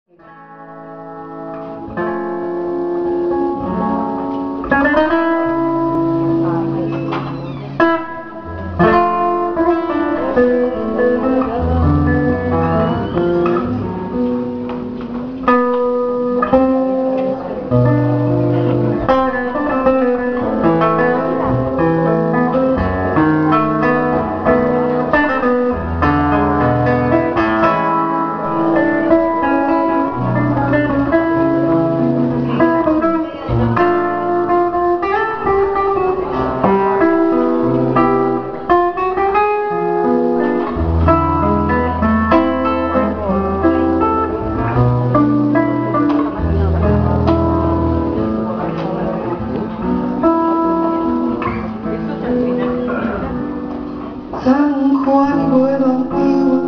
San Juan y Buenos antiguo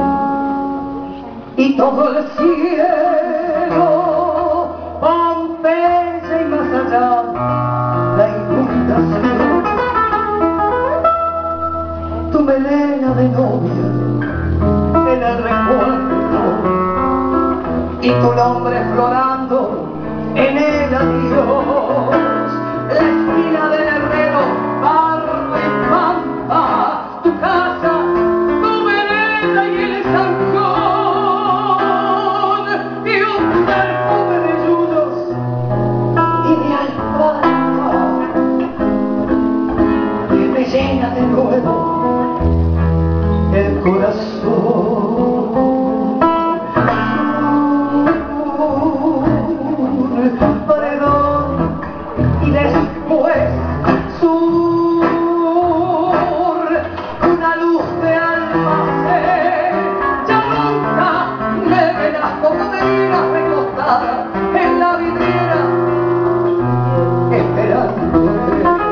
y todo el cielo, Pompeya y más allá, la inundación. Tu melena de novia en el recuerdo y tu nombre florando en el adiós. La esquina del herrero, barro y pampa, tu casa, tu vereda y el zancón, y un perfume de yuyos y de alfalfa que me llena de nuevo el corazón. Paredón y después una luz de almacén. Ya nunca me verás como me miras recostada en la vidriera esperándote.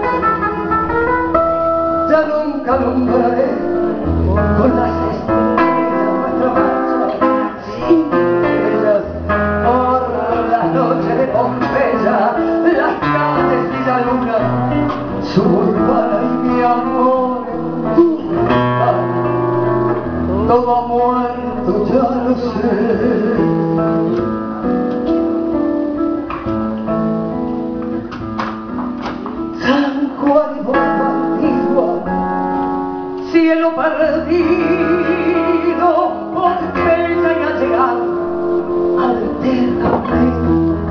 Ya nunca alumbraré con las estrellas nuestra marcha sin estrellas por la noche de Pompeya, las calles y la luna suburbana y mi amor, todo ha muerto, ya lo sé. San Juan y Buenos antigua, cielo perdido, Pompeya y a llegar alternamente.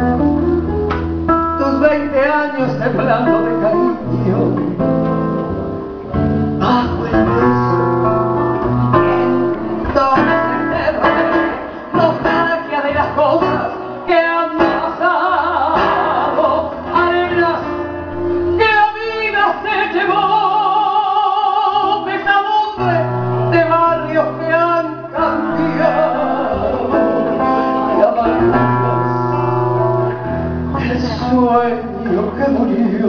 Tus 20 años temblando de cariño bajo el beso. Entonces te robé nostalgia de las cosas que han pasado, arenas que la vida se llevó, pesadumbre de barrios que han cambiado y amarguras del sueño que murió.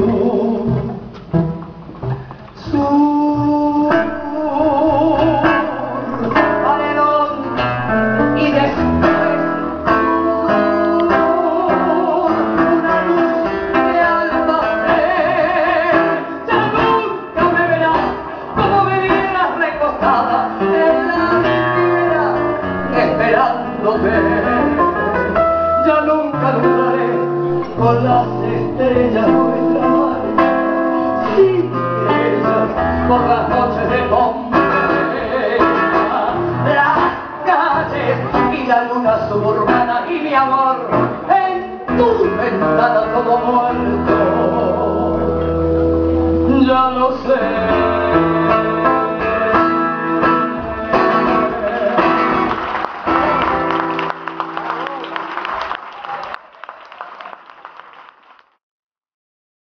Paredón y después una luz de almacén. Ya nunca me verás como me vieras recostada en la vidriera esperándote. Ya nunca alumbraré con las estrellas nuestra marcha sin ellas por las noches de Pompeya, las calles y la luna suburbana y mi amor en tu ventana todo muerto, ya lo sé.